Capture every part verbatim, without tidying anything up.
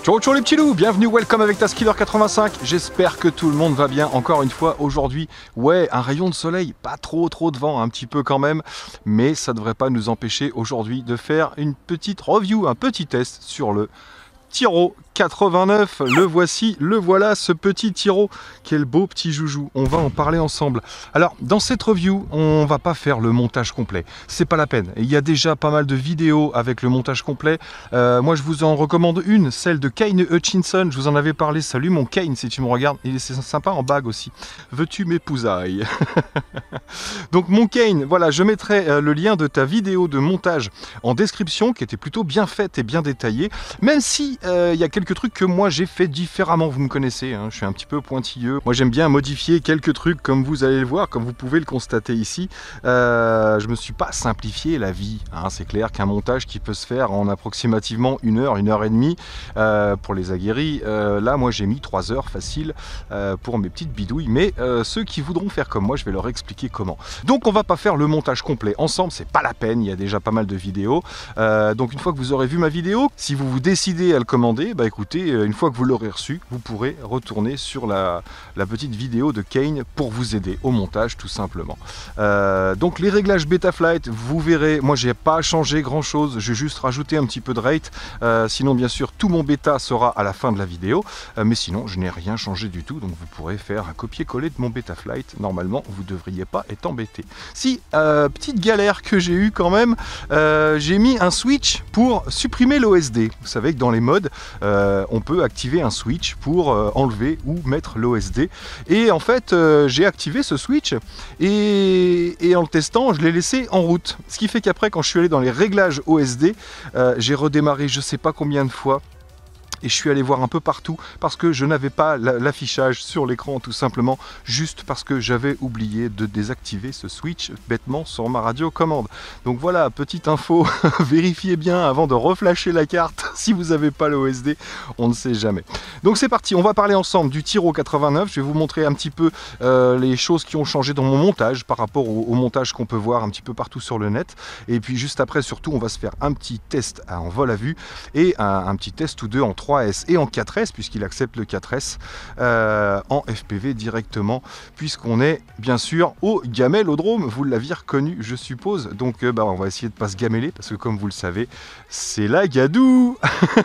Ciao ciao les petits loups, bienvenue, welcome avec Taskiller quatre-vingt-cinq. J'espère que tout le monde va bien encore une fois aujourd'hui. Ouais, un rayon de soleil, pas trop trop de vent, un petit peu quand même. Mais ça ne devrait pas nous empêcher aujourd'hui de faire une petite review, un petit test sur le Tiro quatre-vingt-neuf. Le voici, le voilà, ce petit Tiro. Quel beau petit joujou, on va en parler ensemble. Alors, dans cette review, on va pas faire le montage complet. C'est pas la peine. Il y a déjà pas mal de vidéos avec le montage complet. Euh, moi, je vous en recommande une, celle de Kane Hutchinson. Je vous en avais parlé. Salut mon Kane, si tu me regardes. Il est sympa en bague aussi. Veux-tu m'épousailles? Donc, mon Kane, voilà, je mettrai euh, le lien de ta vidéo de montage en description, qui était plutôt bien faite et bien détaillée. Même si il euh, y a quelques trucs que moi j'ai fait différemment, vous me connaissez, hein, je suis un petit peu pointilleux. Moi j'aime bien modifier quelques trucs comme vous allez le voir, comme vous pouvez le constater ici. Euh, je me suis pas simplifié la vie, hein. C'est clair qu'un montage qui peut se faire en approximativement une heure, une heure et demie euh, pour les aguerris, euh, là moi j'ai mis trois heures facile euh, pour mes petites bidouilles, mais euh, ceux qui voudront faire comme moi, je vais leur expliquer comment. Donc on va pas faire le montage complet ensemble, c'est pas la peine, il y a déjà pas mal de vidéos. Euh, donc une fois que vous aurez vu ma vidéo, si vous vous décidez à le commander, bah écoutez, une fois que vous l'aurez reçu, vous pourrez retourner sur la, la petite vidéo de Kane pour vous aider au montage tout simplement. Euh, donc les réglages Betaflight, vous verrez, moi j'ai pas changé grand chose, j'ai juste rajouté un petit peu de rate, euh, sinon bien sûr tout mon bêta sera à la fin de la vidéo, euh, mais sinon je n'ai rien changé du tout, donc vous pourrez faire un copier-coller de mon Betaflight, normalement vous ne devriez pas être embêté. Si, euh, petite galère que j'ai eu quand même, euh, j'ai mis un switch pour supprimer l'O S D. Vous savez que dans les modes, euh, on peut activer un switch pour euh, enlever ou mettre l'O S D. Et en fait, euh, j'ai activé ce switch et, et en le testant, je l'ai laissé en route. Ce qui fait qu'après, quand je suis allé dans les réglages O S D, euh, j'ai redémarré je sais pas combien de fois. Et je suis allé voir un peu partout parce que je n'avais pas l'affichage sur l'écran tout simplement, juste parce que j'avais oublié de désactiver ce switch bêtement sur ma radiocommande. Donc voilà, petite info, vérifiez bien avant de reflasher la carte si vous n'avez pas le O S D, on ne sait jamais. Donc c'est parti, on va parler ensemble du Tiro quatre-vingt-neuf, je vais vous montrer un petit peu euh, les choses qui ont changé dans mon montage par rapport au, au montage qu'on peut voir un petit peu partout sur le net. Et puis juste après, surtout, on va se faire un petit test en vol à vue et un, un petit test ou deux en trois S et en quatre S puisqu'il accepte le quatre S euh, en F P V directement puisqu'on est bien sûr au gamellodrome, vous l'aviez reconnu je suppose, donc euh, bah, on va essayer de pas se gameler parce que comme vous le savez c'est la gadoue.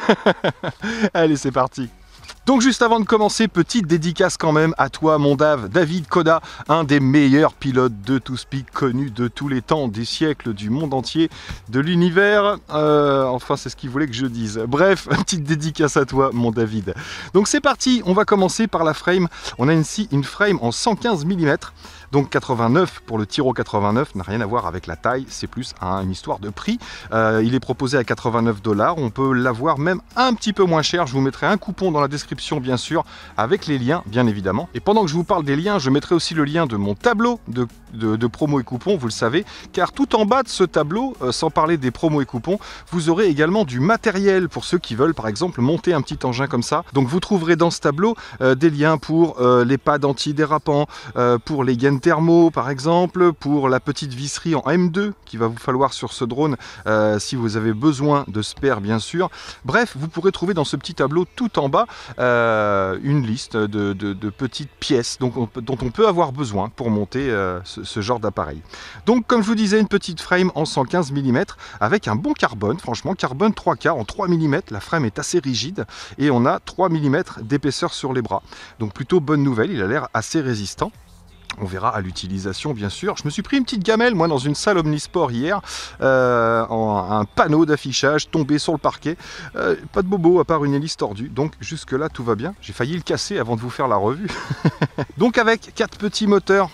Allez c'est parti. Donc juste avant de commencer, petite dédicace quand même à toi mon Dave, David Koda, un des meilleurs pilotes de TwoSpeak connus de tous les temps, des siècles, du monde entier, de l'univers, euh, enfin c'est ce qu'il voulait que je dise. Bref, petite dédicace à toi mon David. Donc c'est parti, on va commencer par la frame, on a ici une frame en cent quinze millimètres. Donc quatre-vingt-neuf pour le Tiro quatre-vingt-neuf n'a rien à voir avec la taille, c'est plus hein, une histoire de prix. Euh, il est proposé à quatre-vingt-neuf dollars, on peut l'avoir même un petit peu moins cher. Je vous mettrai un coupon dans la description bien sûr, avec les liens bien évidemment. Et pendant que je vous parle des liens, je mettrai aussi le lien de mon tableau de, de, de promos et coupons, vous le savez. Car tout en bas de ce tableau, euh, sans parler des promos et coupons, vous aurez également du matériel pour ceux qui veulent par exemple monter un petit engin comme ça. Donc vous trouverez dans ce tableau euh, des liens pour euh, les pads antidérapants, euh, pour les gaines thermo par exemple, pour la petite visserie en M deux qui va vous falloir sur ce drone euh, si vous avez besoin de spare bien sûr. Bref, vous pourrez trouver dans ce petit tableau tout en bas euh, une liste de, de, de petites pièces donc on, dont on peut avoir besoin pour monter euh, ce, ce genre d'appareil. Donc comme je vous disais, une petite frame en cent quinze millimètres avec un bon carbone, franchement carbone trois quarts en trois millimètres, la frame est assez rigide et on a trois millimètres d'épaisseur sur les bras. Donc plutôt bonne nouvelle, il a l'air assez résistant. On verra à l'utilisation bien sûr. Je me suis pris une petite gamelle moi dans une salle omnisport hier, euh, en un panneau d'affichage tombé sur le parquet. Euh, pas de bobo à part une hélice tordue, donc jusque là tout va bien. J'ai failli le casser avant de vous faire la revue. Donc avec quatre petits moteurs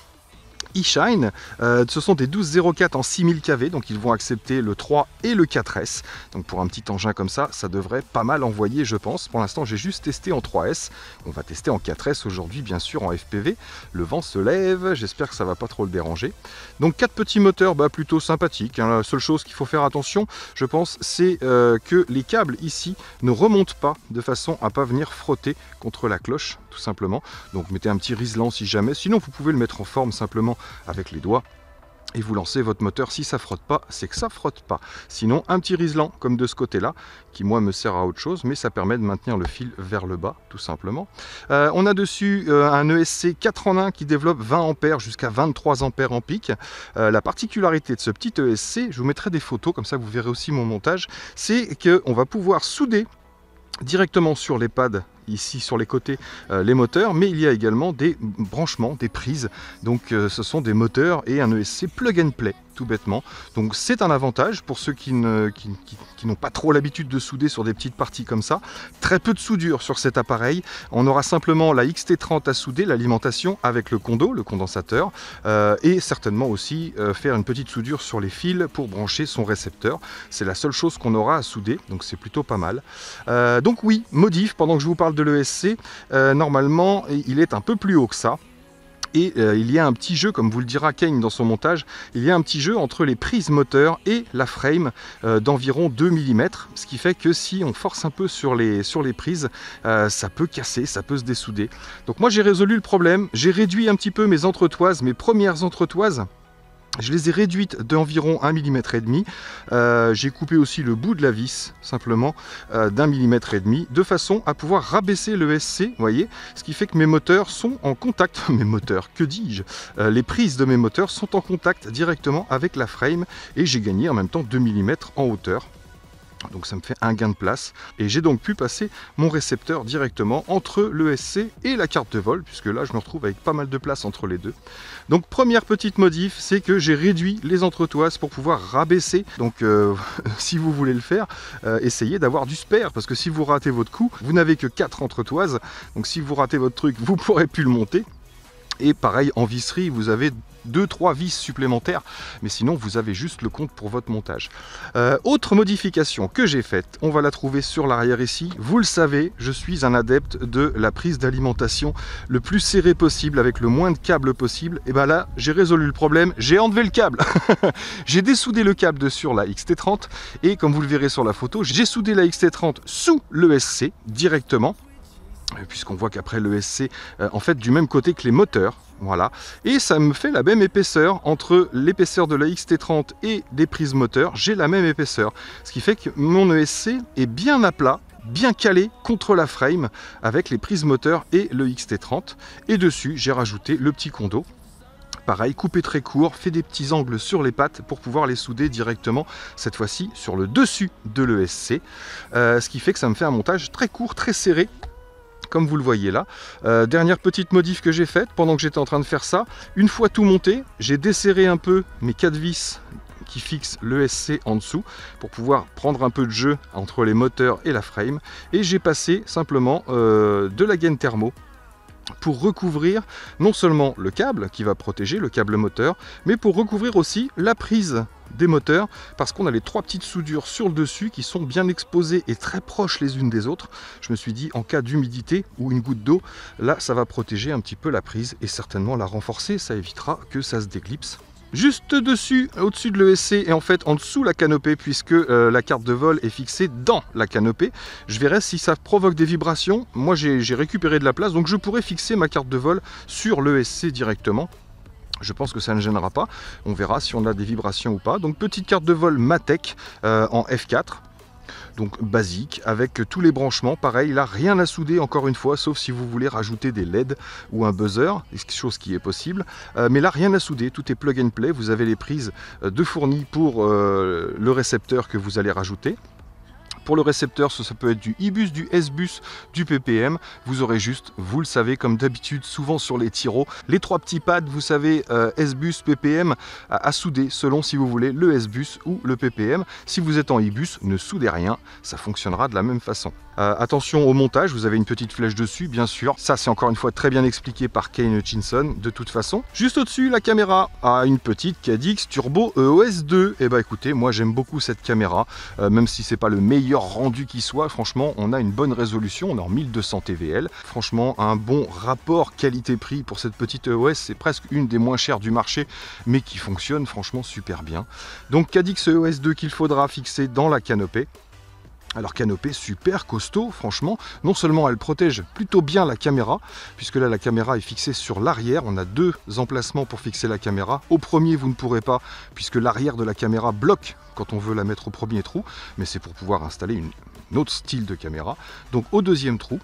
eShine, euh, ce sont des douze zéro quatre en six mille kV, donc ils vont accepter le trois et le quatre S. Donc pour un petit engin comme ça, ça devrait pas mal envoyer je pense. Pour l'instant j'ai juste testé en trois S, on va tester en quatre S aujourd'hui bien sûr en F P V. Le vent se lève, j'espère que ça va pas trop le déranger. Donc quatre petits moteurs bah, plutôt sympathiques, hein. La seule chose qu'il faut faire attention je pense c'est euh, que les câbles ici ne remontent pas de façon à pas venir frotter contre la cloche tout simplement. Donc mettez un petit riselant si jamais, sinon vous pouvez le mettre en forme simplement avec les doigts et vous lancez votre moteur. Si ça frotte pas, c'est que ça frotte pas. Sinon, un petit riselant comme de ce côté-là, qui moi me sert à autre chose, mais ça permet de maintenir le fil vers le bas, tout simplement. Euh, on a dessus euh, un E S C quatre en un qui développe vingt ampères jusqu'à vingt-trois ampères en pic. Euh, la particularité de ce petit E S C, je vous mettrai des photos, comme ça vous verrez aussi mon montage, c'est qu'on va pouvoir souder directement sur les pads, ici sur les côtés, euh, les moteurs, mais il y a également des branchements, des prises. Donc euh, ce sont des moteurs et un E S C plug and play, tout bêtement. Donc c'est un avantage pour ceux qui ne, qui, qui, qui n'ont pas trop l'habitude de souder sur des petites parties comme ça. Très peu de soudure sur cet appareil. On aura simplement la X T trente à souder, l'alimentation avec le condo, le condensateur, euh, et certainement aussi euh, faire une petite soudure sur les fils pour brancher son récepteur. C'est la seule chose qu'on aura à souder, donc c'est plutôt pas mal. Euh, donc oui, modif, pendant que je vous parle de l'E S C, euh, normalement il est un peu plus haut que ça. Et euh, il y a un petit jeu, comme vous le dira Kane dans son montage, il y a un petit jeu entre les prises moteur et la frame euh, d'environ deux millimètres, ce qui fait que si on force un peu sur les, sur les prises, euh, ça peut casser, ça peut se dessouder. Donc moi j'ai résolu le problème, j'ai réduit un petit peu mes entretoises, mes premières entretoises. Je les ai réduites d'environ un millimètre et demi. Euh, j'ai coupé aussi le bout de la vis, simplement, euh, d'un millimètre et demi, de façon à pouvoir rabaisser le E S C, voyez, ce qui fait que mes moteurs sont en contact, mes moteurs, que dis-je, euh, les prises de mes moteurs sont en contact directement avec la frame, et j'ai gagné en même temps deux millimètres en hauteur. Donc ça me fait un gain de place, et j'ai donc pu passer mon récepteur directement entre l'E S C et la carte de vol, puisque là je me retrouve avec pas mal de place entre les deux. Donc première petite modif, c'est que j'ai réduit les entretoises pour pouvoir rabaisser. Donc euh, si vous voulez le faire, euh, essayez d'avoir du spare, parce que si vous ratez votre coup, vous n'avez que quatre entretoises, donc si vous ratez votre truc, vous ne pourrez plus le monter. Et pareil, en visserie, vous avez deux trois vis supplémentaires, mais sinon vous avez juste le compte pour votre montage. Euh, autre modification que j'ai faite, on va la trouver sur l'arrière ici. Vous le savez, je suis un adepte de la prise d'alimentation le plus serré possible, avec le moins de câbles possible. Et bien là, j'ai résolu le problème, j'ai enlevé le câble. J'ai dessoudé le câble de sur la X T trente, et comme vous le verrez sur la photo, j'ai soudé la X T trente sous l'E S C directement, puisqu'on voit qu'après l'E S C, euh, en fait du même côté que les moteurs, voilà, et ça me fait la même épaisseur entre l'épaisseur de la X T trente et des prises moteurs, j'ai la même épaisseur, ce qui fait que mon E S C est bien à plat, bien calé contre la frame avec les prises moteurs et le X T trente, et dessus j'ai rajouté le petit condo. Pareil, coupé très court, fait des petits angles sur les pattes pour pouvoir les souder directement, cette fois-ci sur le dessus de l'E S C, euh, ce qui fait que ça me fait un montage très court, très serré, comme vous le voyez là. Euh, dernière petite modif que j'ai faite pendant que j'étais en train de faire ça, une fois tout monté, j'ai desserré un peu mes quatre vis qui fixent l'E S C en dessous pour pouvoir prendre un peu de jeu entre les moteurs et la frame, et j'ai passé simplement euh, de la gaine thermo pour recouvrir non seulement le câble qui va protéger le câble moteur, mais pour recouvrir aussi la prise des moteurs, parce qu'on a les trois petites soudures sur le dessus qui sont bien exposées et très proches les unes des autres. Je me suis dit, en cas d'humidité ou une goutte d'eau, là ça va protéger un petit peu la prise et certainement la renforcer, ça évitera que ça se déclipse. Juste dessus, au-dessus de l'E S C et en fait en dessous la canopée, puisque euh, la carte de vol est fixée dans la canopée. Je verrai si ça provoque des vibrations. Moi j'ai récupéré de la place, donc je pourrais fixer ma carte de vol sur l'E S C directement. Je pense que ça ne gênera pas. On verra si on a des vibrations ou pas. Donc petite carte de vol Matek euh, en F quatre. Donc basique, avec tous les branchements, pareil, là rien à souder encore une fois, sauf si vous voulez rajouter des L E D ou un buzzer, chose qui est possible, euh, mais là rien à souder, tout est plug and play, vous avez les prises de fournies pour euh, le récepteur que vous allez rajouter. Pour le récepteur, ça, ça peut être du I-Bus, du S-Bus, du P P M. Vous aurez juste, vous le savez, comme d'habitude, souvent sur les tyros, les trois petits pads, vous savez, euh, S-Bus, P P M, à, à souder selon si vous voulez le S-Bus ou le P P M. Si vous êtes en I-Bus, ne soudez rien, ça fonctionnera de la même façon. Euh, attention au montage, vous avez une petite flèche dessus, bien sûr. Ça, c'est encore une fois très bien expliqué par Kane Hutchinson, de toute façon. Juste au-dessus, la caméra a une petite Cadix Turbo E O S deux. Et bah écoutez, moi j'aime beaucoup cette caméra, euh, même si c'est pas le meilleur rendu qui soit, franchement on a une bonne résolution, on est en mille deux cents T V L, franchement un bon rapport qualité-prix pour cette petite E O S, c'est presque une des moins chères du marché, mais qui fonctionne franchement super bien. Donc Cadix E O S deux qu'il faudra fixer dans la canopée. Alors canopée super costaud, franchement, non seulement elle protège plutôt bien la caméra, puisque là la caméra est fixée sur l'arrière, on a deux emplacements pour fixer la caméra. Au premier vous ne pourrez pas, puisque l'arrière de la caméra bloque quand on veut la mettre au premier trou, mais c'est pour pouvoir installer une, un autre style de caméra. Donc au deuxième trou,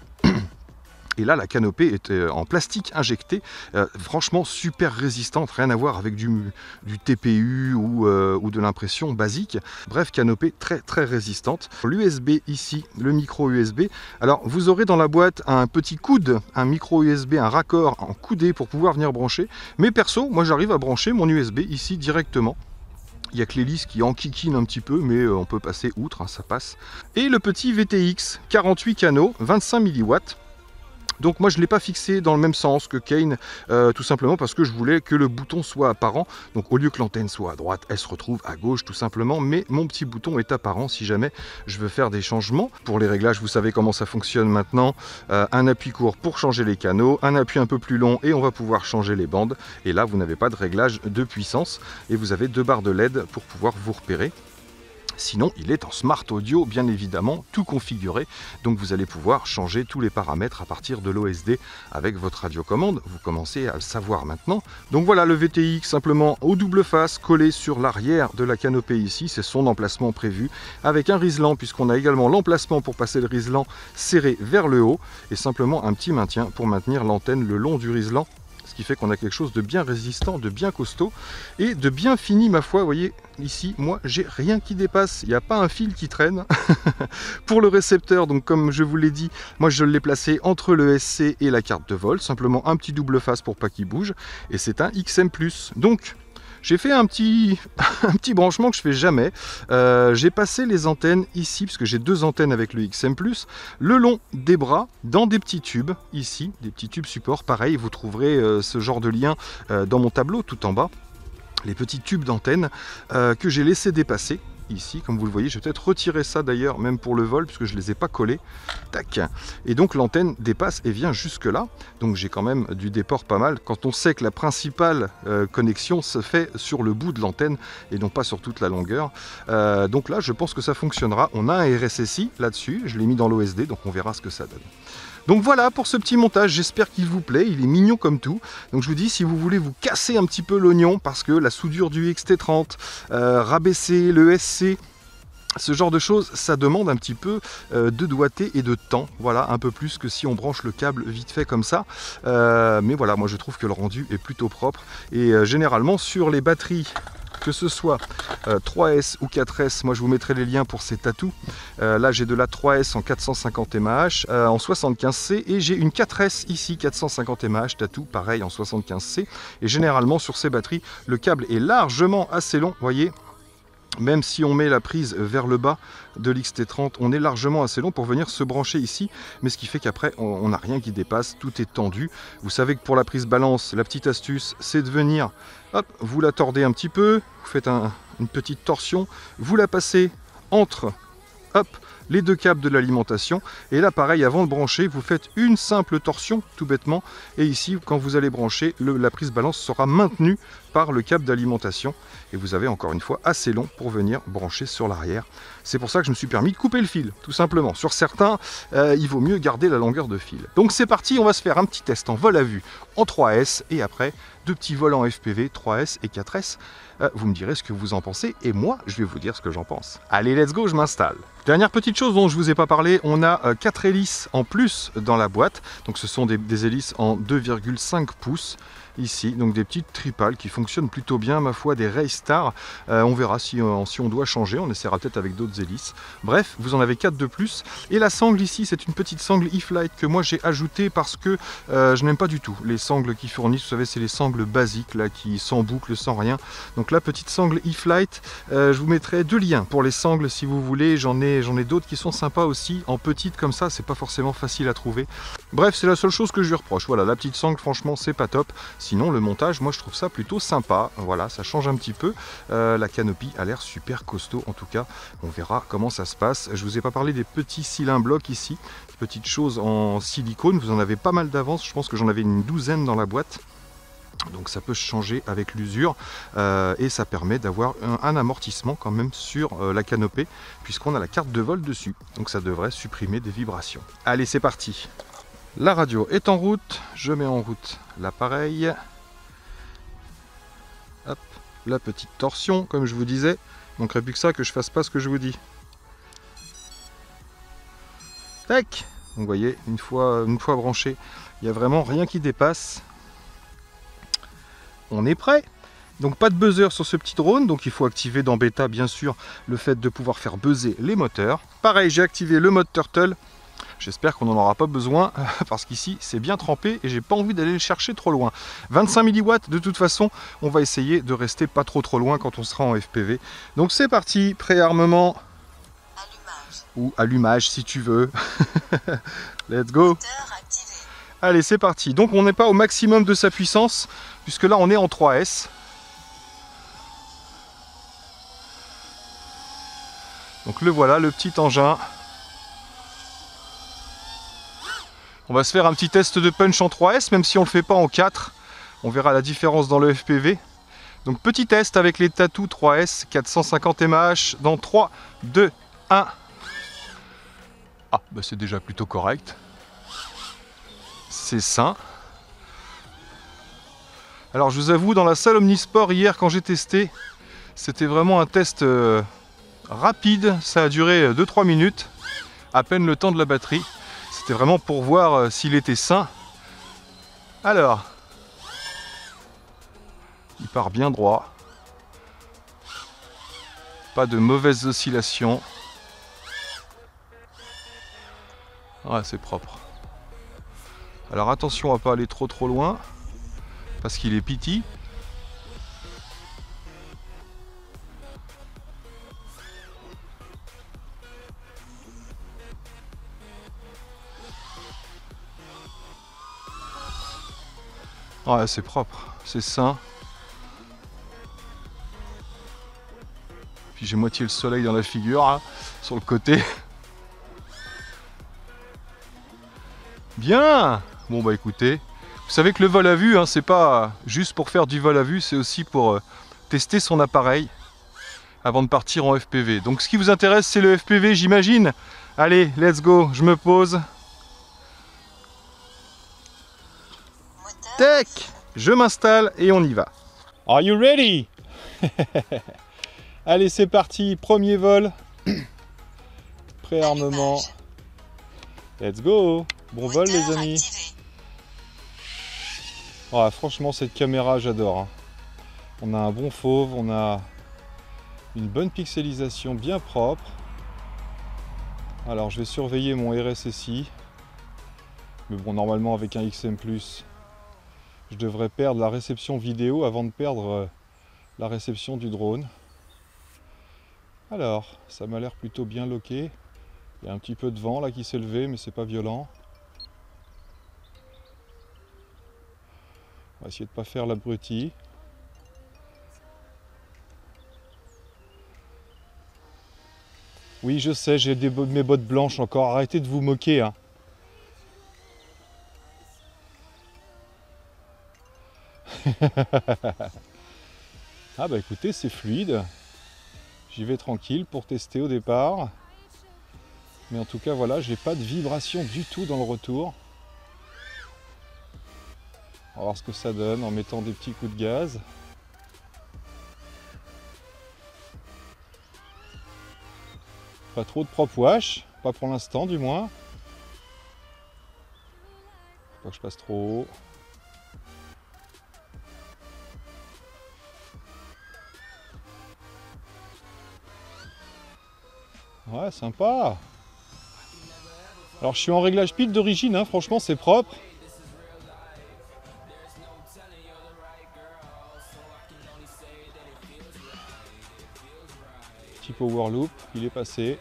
et là, la canopée est en plastique injecté, euh, franchement super résistante, rien à voir avec du, du T P U ou, euh, ou de l'impression basique. Bref, canopée très très résistante. L'U S B ici, le micro U S B. Alors, vous aurez dans la boîte un petit coude, un micro U S B, un raccord en coudé pour pouvoir venir brancher. Mais perso, moi j'arrive à brancher mon U S B ici directement. Il n'y a que l'hélice qui enquiquine un petit peu, mais on peut passer outre, hein, ça passe. Et le petit V T X, quarante-huit canaux, vingt-cinq milliwatts. Donc moi je ne l'ai pas fixé dans le même sens que Kane, euh, tout simplement parce que je voulais que le bouton soit apparent. Donc au lieu que l'antenne soit à droite, elle se retrouve à gauche tout simplement. Mais mon petit bouton est apparent si jamais je veux faire des changements. Pour les réglages, vous savez comment ça fonctionne maintenant. Euh, un appui court pour changer les canaux, un appui un peu plus long et on va pouvoir changer les bandes. Et là vous n'avez pas de réglage de puissance et vous avez deux barres de L E D pour pouvoir vous repérer. Sinon, il est en Smart Audio, bien évidemment, tout configuré. Donc vous allez pouvoir changer tous les paramètres à partir de l'O S D avec votre radiocommande. Vous commencez à le savoir maintenant. Donc voilà, le V T X simplement au double face, collé sur l'arrière de la canopée ici. C'est son emplacement prévu avec un riselant, puisqu'on a également l'emplacement pour passer le riselant serré vers le haut. Et simplement un petit maintien pour maintenir l'antenne le long du riselant. Ce qui fait qu'on a quelque chose de bien résistant, de bien costaud et de bien fini, ma foi. Vous voyez, ici, moi, j'ai rien qui dépasse. Il n'y a pas un fil qui traîne. Pour le récepteur, donc comme je vous l'ai dit, moi, je l'ai placé entre le S C et la carte de vol. Simplement un petit double face pour pas qu'il bouge. Et c'est un X M plus. Donc, j'ai fait un petit, un petit branchement que je fais jamais. Euh, j'ai passé les antennes ici, parce que j'ai deux antennes avec le X M plus, le long des bras, dans des petits tubes, ici, des petits tubes support. Pareil, vous trouverez euh, ce genre de lien euh, dans mon tableau, tout en bas. Les petits tubes d'antenne euh, que j'ai laissé dépasser. Ici, comme vous le voyez, je vais peut-être retirer ça d'ailleurs, même pour le vol, puisque je ne les ai pas collés. Tac. Et donc l'antenne dépasse et vient jusque là. Donc j'ai quand même du déport pas mal. Quand on sait que la principale euh, connexion se fait sur le bout de l'antenne et non pas sur toute la longueur. Euh, donc là, je pense que ça fonctionnera. On a un R S S I là-dessus. Je l'ai mis dans l'O S D, donc on verra ce que ça donne. Donc voilà pour ce petit montage, j'espère qu'il vous plaît, il est mignon comme tout. Donc je vous dis, si vous voulez vous casser un petit peu l'oignon, parce que la soudure du X T trente, euh, rabaisser le S C, ce genre de choses, ça demande un petit peu euh, de doigté et de temps, voilà, un peu plus que si on branche le câble vite fait comme ça. Euh, mais voilà, moi je trouve que le rendu est plutôt propre. Et euh, généralement sur les batteries, que ce soit euh, trois S ou quatre S, moi je vous mettrai les liens pour ces tatous. Euh, là j'ai de la trois S en quatre cent cinquante mAh, euh, en soixante-quinze C, et j'ai une quatre S ici, quatre cent cinquante mAh, tatou, pareil en soixante-quinze C. Et généralement sur ces batteries, le câble est largement assez long, voyez. Même si on met la prise vers le bas de l'X T trente, on est largement assez long pour venir se brancher ici, mais ce qui fait qu'après on n'a rien qui dépasse, tout est tendu. Vous savez que pour la prise balance, la petite astuce, c'est de venir, hop, vous la tordez un petit peu, vous faites un, une petite torsion, vous la passez entre, hop, les deux câbles de l'alimentation, et là pareil, avant de brancher, vous faites une simple torsion tout bêtement, et ici quand vous allez brancher, le, la prise balance sera maintenue par le câble d'alimentation, et vous avez encore une fois assez long pour venir brancher sur l'arrière. C'est pour ça que je me suis permis de couper le fil, tout simplement. Sur certains, euh, il vaut mieux garder la longueur de fil. Donc c'est parti, on va se faire un petit test en vol à vue en trois S, et après deux petits vols en F P V, trois S et quatre S. Euh, vous me direz ce que vous en pensez, et moi je vais vous dire ce que j'en pense. Allez, let's go, je m'installe. Dernière petite chose dont je vous ai pas parlé, on a euh, quatre hélices en plus dans la boîte. Donc ce sont des, des hélices en deux virgule cinq pouces. Ici, donc des petites tripales qui fonctionnent plutôt bien, ma foi, des Raystar. Euh, on verra si, euh, si on doit changer, on essaiera peut-être avec d'autres hélices. Bref, vous en avez quatre de plus. Et la sangle ici, c'est une petite sangle E-Flite que moi j'ai ajoutée parce que euh, je n'aime pas du tout les sangles qui fournissent. Vous savez, c'est les sangles basiques, là, qui sans boucle, sans rien. Donc la petite sangle E-Flite, euh, je vous mettrai deux liens pour les sangles si vous voulez. J'en ai, j'en ai d'autres qui sont sympas aussi, en petite comme ça, c'est pas forcément facile à trouver. Bref, c'est la seule chose que je lui reproche. Voilà, la petite sangle, franchement, c'est pas top. Sinon, le montage, moi je trouve ça plutôt sympa. Voilà, ça change un petit peu. Euh, la canopie a l'air super costaud en tout cas. On verra comment ça se passe. Je vous ai pas parlé des petits cylindres blocs ici. Petites choses en silicone. Vous en avez pas mal d'avance. Je pense que j'en avais une douzaine dans la boîte. Donc ça peut changer avec l'usure euh, et ça permet d'avoir un, un amortissement quand même sur euh, la canopée puisqu'on a la carte de vol dessus. Donc ça devrait supprimer des vibrations. Allez, c'est parti. La radio est en route. Je mets en route l'appareil. Hop, la petite torsion comme je vous disais. Il manquerait plus que ça que je fasse pas ce que je vous dis. Tac. Donc vous voyez, une fois, une fois branché, il n'y a vraiment rien qui dépasse. On est prêt. Donc pas de buzzer sur ce petit drone, donc il faut activer dans bêta bien sûr le fait de pouvoir faire buzzer les moteurs. Pareil, j'ai activé le mode Turtle. J'espère qu'on n'en aura pas besoin parce qu'ici c'est bien trempé et j'ai pas envie d'aller le chercher trop loin. vingt-cinq milliwatts, de toute façon, on va essayer de rester pas trop trop loin quand on sera en F P V. Donc c'est parti, préarmement. Allumage. Ou allumage si tu veux. Let's go. Allez, c'est parti. Donc on n'est pas au maximum de sa puissance, puisque là on est en trois S. Donc le voilà, le petit engin. On va se faire un petit test de punch en trois S, même si on ne le fait pas en quatre. On verra la différence dans le F P V. Donc petit test avec les Tatou trois S, quatre cent cinquante milliamètres dans trois, deux, un. Ah, bah c'est déjà plutôt correct. C'est sain. Alors je vous avoue, dans la salle Omnisport hier quand j'ai testé, c'était vraiment un test euh, rapide, ça a duré deux trois minutes, à peine le temps de la batterie. C'était vraiment pour voir euh, s'il était sain. Alors, il part bien droit, pas de mauvaises oscillations. Ouais, c'est propre. Alors attention à pas aller trop trop loin, parce qu'il est petit. Ouais, c'est propre, c'est sain. Puis j'ai moitié le soleil dans la figure, hein, sur le côté. Bien. Bon bah écoutez, vous savez que le vol à vue, hein, c'est pas juste pour faire du vol à vue, c'est aussi pour euh, tester son appareil avant de partir en F P V. Donc ce qui vous intéresse, c'est le F P V, j'imagine. Allez, let's go, je me pose. Tac, je m'installe et on y va. Are you ready? Allez, c'est parti, premier vol. Préarmement. Let's go. Bon vol les amis. Oh, franchement cette caméra j'adore. Hein. On a un bon fauve, on a une bonne pixelisation bien propre. Alors je vais surveiller mon R S S I. Mais bon, normalement avec un X M plus, je devrais perdre la réception vidéo avant de perdre la réception du drone. Alors, ça m'a l'air plutôt bien loqué. Il y a un petit peu de vent là qui s'est levé, mais c'est pas violent. On va essayer de ne pas faire l'abruti. Oui, je sais, j'ai des mes bottes blanches encore. Arrêtez de vous moquer. Hein. Ah bah écoutez, c'est fluide. J'y vais tranquille pour tester au départ. Mais en tout cas, voilà, j'ai pas de vibration du tout dans le retour. On va voir ce que ça donne en mettant des petits coups de gaz. Pas trop de prop wash, pas pour l'instant du moins. Faut pas que je passe trop haut. Ouais, sympa. Alors je suis en réglage pile d'origine, hein, franchement c'est propre. Petit power loop, il est passé.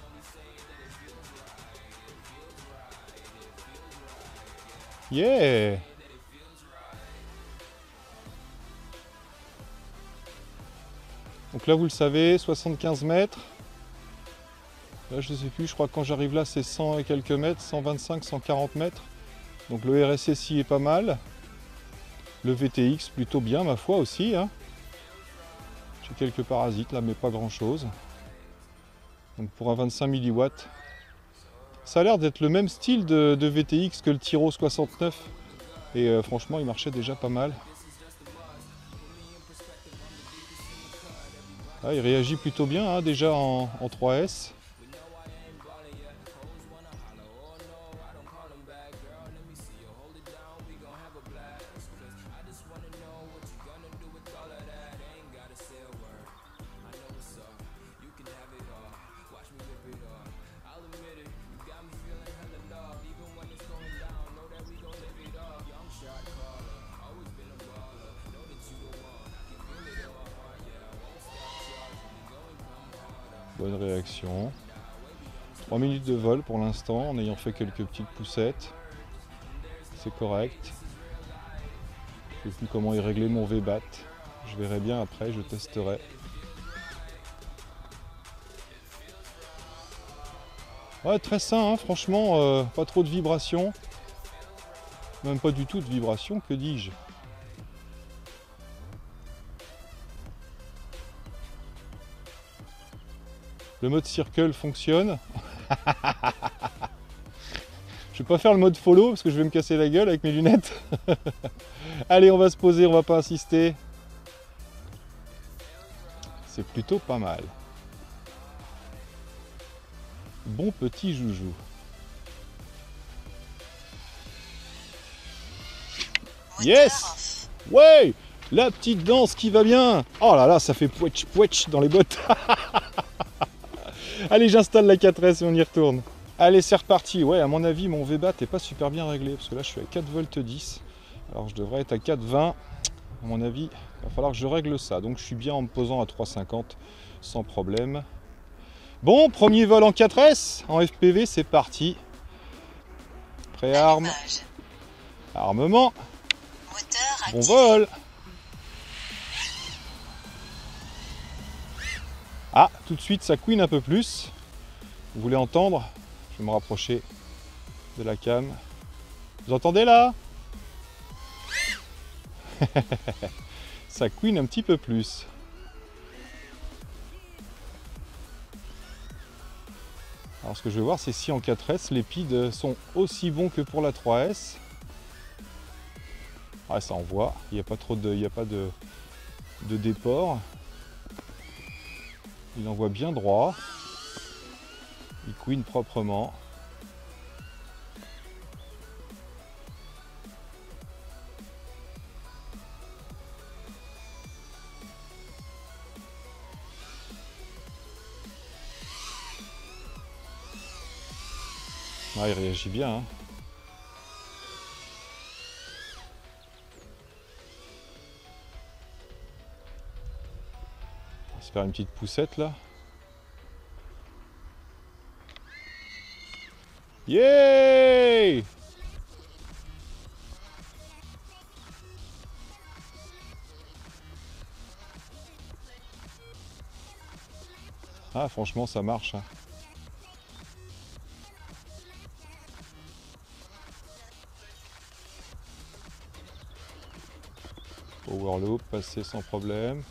Yeah. Donc là vous le savez, soixante-quinze mètres. Là je ne sais plus, je crois que quand j'arrive là c'est cent et quelques mètres, cent vingt-cinq, cent quarante mètres. Donc le R S S I est pas mal. Le V T X plutôt bien ma foi aussi. Hein. J'ai quelques parasites là mais pas grand chose. Donc pour un vingt-cinq milliwatts. Ça a l'air d'être le même style de, de V T X que le Tyro soixante-neuf. Et euh, franchement il marchait déjà pas mal. Ah, il réagit plutôt bien hein, déjà en, en trois S. Bonne réaction. trois minutes de vol pour l'instant, en ayant fait quelques petites poussettes. C'est correct. Je ne sais plus comment y régler mon V BAT. Je verrai bien après, je testerai. Ouais, très sain, hein, franchement, euh, pas trop de vibrations. Même pas du tout de vibrations, que dis-je? Le mode circle fonctionne. Je vais pas faire le mode follow parce que je vais me casser la gueule avec mes lunettes. Allez, on va se poser, on va pas insister. C'est plutôt pas mal. Bon petit joujou. Yes! Ouais! La petite danse qui va bien! Oh là là, ça fait pouetch pouetch dans les bottes. Allez, j'installe la quatre S et on y retourne. Allez, c'est reparti. Ouais, à mon avis, mon V BAT n'est pas super bien réglé parce que là, je suis à quatre volts dix. Alors, je devrais être à quatre vingt. À mon avis, il va falloir que je règle ça. Donc, je suis bien en me posant à trois cinquante sans problème. Bon, premier vol en quatre S. En F P V, c'est parti. Préarme. Armement. Bon vol. Ah, tout de suite, ça couine un peu plus. Vous voulez entendre? Je vais me rapprocher de la cam. Vous entendez là? Ça couine un petit peu plus. Alors ce que je vais voir, c'est si en quatre S, les P I D sont aussi bons que pour la trois S. Ah, ça envoie. Il n'y a pas trop de, il n'y a pas de, de déport. Il envoie bien droit. Il couine proprement. Ah, il réagit bien. Hein. On va se faire une petite poussette là. Yeah! Ah, franchement, ça marche. Hein. Power loop, passer sans problème.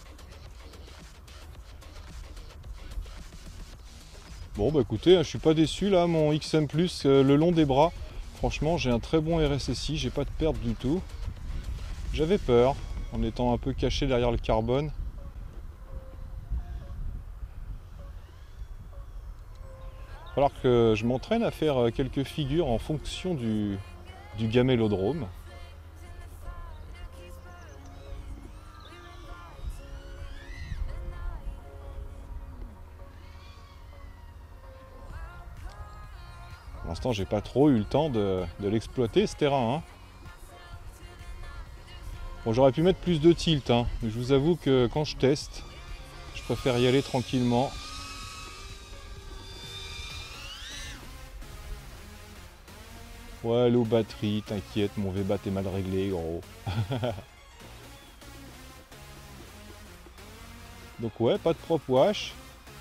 Bon bah écoutez, je suis pas déçu là, mon X M plus euh, le long des bras. Franchement, j'ai un très bon R S S I, j'ai pas de perte du tout. J'avais peur en étant un peu caché derrière le carbone. Il va falloir que je m'entraîne à faire quelques figures en fonction du, du gamélodrome. Pour l'instant, j'ai pas trop eu le temps de, de l'exploiter ce terrain. Hein. Bon, j'aurais pu mettre plus de tilt, hein, mais je vous avoue que quand je teste, je préfère y aller tranquillement. Ouais, low batterie, t'inquiète, mon V BAT est mal réglé, gros. Donc ouais, pas de prop wash.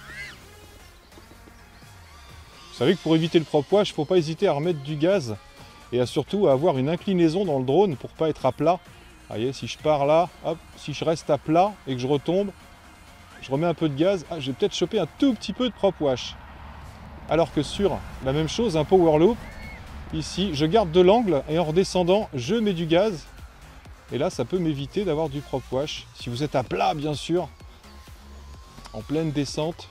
Vous savez que pour éviter le prop wash, il ne faut pas hésiter à remettre du gaz et à surtout à avoir une inclinaison dans le drone pour pas être à plat. Vous voyez, si je pars là, hop, si je reste à plat et que je retombe, je remets un peu de gaz, ah, j'ai peut-être chopé un tout petit peu de prop wash. Alors que sur la même chose, un power loop, ici, je garde de l'angle et en redescendant, je mets du gaz. Et là, ça peut m'éviter d'avoir du prop wash. Si vous êtes à plat, bien sûr, en pleine descente.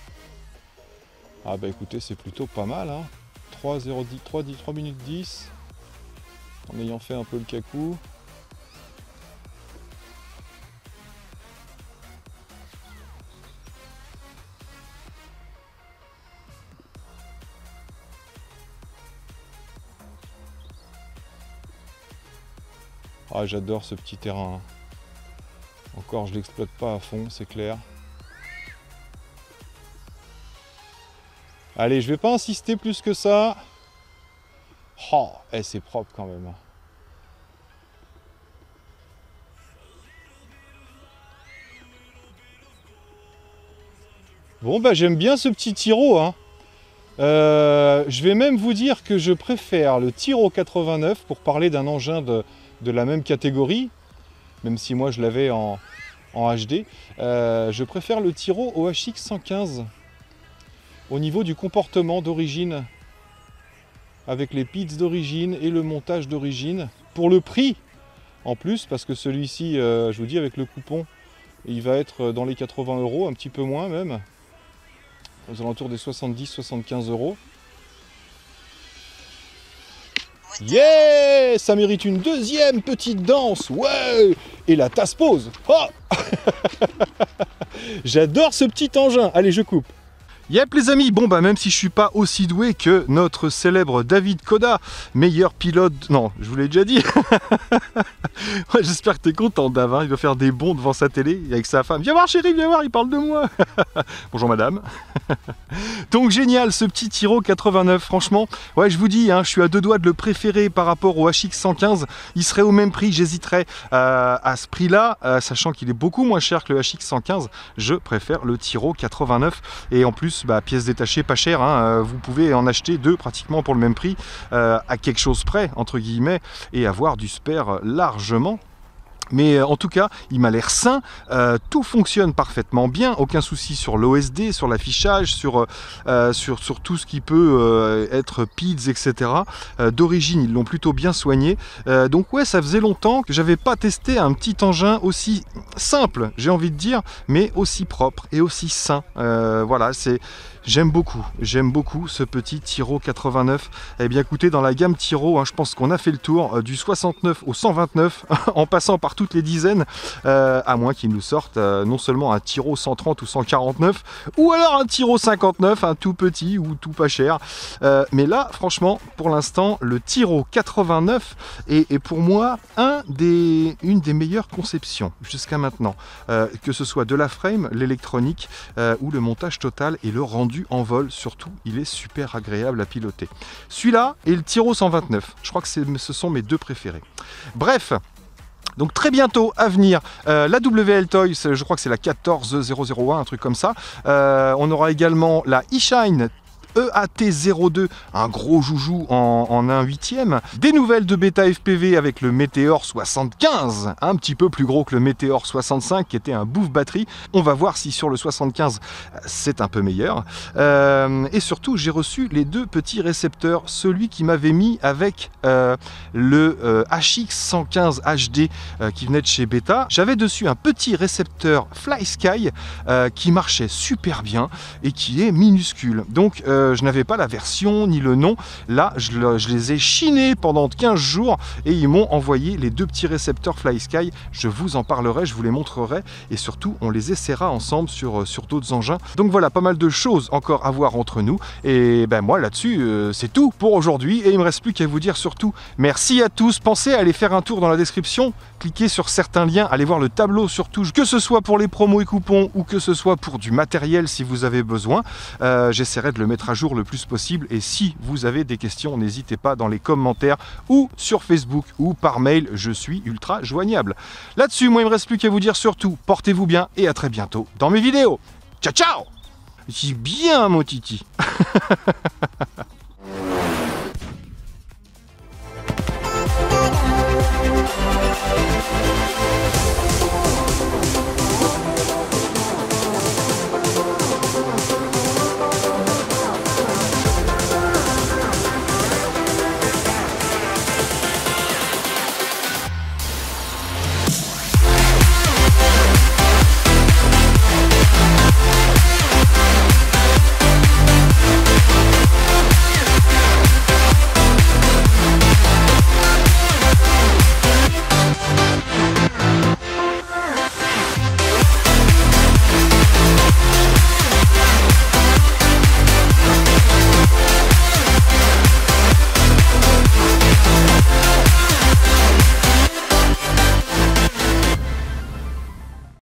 Ah bah écoutez, c'est plutôt pas mal, hein. trois minutes dix, en ayant fait un peu le cacou. Ah, j'adore ce petit terrain. Encore, je l'exploite pas à fond, c'est clair. Allez, je vais pas insister plus que ça. Oh, eh, c'est propre quand même. Bon, bah j'aime bien ce petit Tiro, hein. Euh, je vais même vous dire que je préfère le Tiro quatre-vingt-neuf pour parler d'un engin de, de la même catégorie, même si moi je l'avais en, en H D. Euh, je préfère le Tiro au H X cent quinze au niveau du comportement d'origine, avec les pits d'origine et le montage d'origine. Pour le prix, en plus, parce que celui-ci, euh, je vous dis, avec le coupon, il va être dans les quatre-vingts euros, un petit peu moins même, aux alentours des soixante-dix à soixante-quinze euros. Yeah, ça mérite une deuxième petite danse, ouais. Et la tasse pose. Oh j'adore ce petit engin. Allez, je coupe. Yep les amis, bon bah même si je suis pas aussi doué que notre célèbre David Coda, meilleur pilote... Non, je vous l'ai déjà dit. Ouais, j'espère que t'es content Dav, hein. Il doit faire des bonds devant sa télé avec sa femme. Viens voir chérie, viens voir, il parle de moi. Bonjour madame. Donc génial ce petit Tiro quatre-vingt-neuf, franchement. Ouais, je vous dis, hein, je suis à deux doigts de le préférer par rapport au H X cent quinze. Il serait au même prix, j'hésiterais euh, à ce prix-là, euh, sachant qu'il est beaucoup moins cher que le H X cent quinze. Je préfère le Tiro quatre-vingt-neuf et en plus bah, pièces détachées pas chères, hein, vous pouvez en acheter deux pratiquement pour le même prix, euh, à quelque chose près entre guillemets, et avoir du spare largement. Mais en tout cas, il m'a l'air sain, euh, tout fonctionne parfaitement bien, aucun souci sur l'O S D, sur l'affichage, sur, euh, sur, sur tout ce qui peut euh, être P I D S, et cetera. Euh, D'origine, ils l'ont plutôt bien soigné. Euh, donc ouais, ça faisait longtemps que j'avais pas testé un petit engin aussi simple, j'ai envie de dire, mais aussi propre et aussi sain. Euh, voilà, c'est... J'aime beaucoup, j'aime beaucoup ce petit Tiro quatre-vingt-neuf. Eh bien écoutez, dans la gamme Tiro, hein, je pense qu'on a fait le tour euh, du soixante-neuf au cent vingt-neuf, en passant par toutes les dizaines, euh, à moins qu'ils nous sortent euh, non seulement un Tiro cent trente ou cent quarante-neuf, ou alors un Tiro cinquante-neuf, un tout petit ou tout pas cher. Euh, mais là, franchement, pour l'instant, le Tiro quatre-vingt-neuf est, est pour moi un des, une des meilleures conceptions jusqu'à maintenant. Euh, que ce soit de la frame, l'électronique euh, ou le montage total et le rendu en vol, surtout, il est super agréable à piloter. Celui-là et le Tiro cent vingt-neuf, je crois que ce sont mes deux préférés. Bref, donc très bientôt à venir, euh, la W L Toys, je crois que c'est la quatorze zéro zéro un, un truc comme ça. Euh, on aura également la eShine E A T zéro deux, un gros joujou en, en un huitième. Des nouvelles de bêta F P V avec le Meteor soixante-quinze, un petit peu plus gros que le Meteor soixante-cinq qui était un bouffe batterie. On va voir si sur le soixante-quinze c'est un peu meilleur. Euh, et surtout, j'ai reçu les deux petits récepteurs, celui qui m'avait mis avec euh, le euh, H X cent quinze H D euh, qui venait de chez Beta. J'avais dessus un petit récepteur FlySky euh, qui marchait super bien et qui est minuscule. Donc euh, je n'avais pas la version ni le nom. Là, je, le, je les ai chinés pendant quinze jours et ils m'ont envoyé les deux petits récepteurs FlySky. Je vous en parlerai, je vous les montrerai et surtout, on les essaiera ensemble sur, sur d'autres engins. Donc voilà, pas mal de choses encore à voir entre nous. Et ben moi, là-dessus, euh, c'est tout pour aujourd'hui. Et il me reste plus qu'à vous dire surtout merci à tous. Pensez à aller faire un tour dans la description. Cliquez sur certains liens, allez voir le tableau surtout, que ce soit pour les promos et coupons ou que ce soit pour du matériel si vous avez besoin. Euh, J'essaierai de le mettre à jour le plus possible et si vous avez des questions, n'hésitez pas dans les commentaires ou sur Facebook ou par mail, je suis ultra joignable. Là-dessus, moi il me reste plus qu'à vous dire surtout, portez-vous bien et à très bientôt dans mes vidéos. Ciao ciao. J'ai bien mon titi.